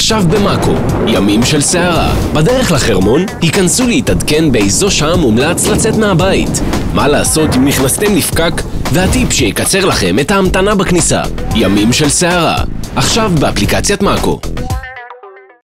עכשיו במאקו, ימים של סערה. בדרך לחרמון, היכנסו להתעדכן באיזו שעה מומלץ לצאת מהבית. מה לעשות אם נכנסתם לפקק, והטיפ שיקצר לכם את ההמתנה בכניסה. ימים של סערה, עכשיו באפליקציית מאקו.